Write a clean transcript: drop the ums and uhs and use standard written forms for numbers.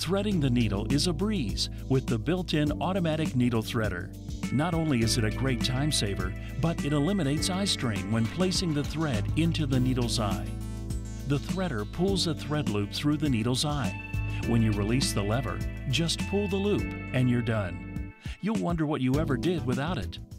Threading the needle is a breeze with the built-in automatic needle threader. Not only is it a great time saver, but it eliminates eye strain when placing the thread into the needle's eye. The threader pulls a thread loop through the needle's eye. When you release the lever, just pull the loop and you're done. You'll wonder what you ever did without it.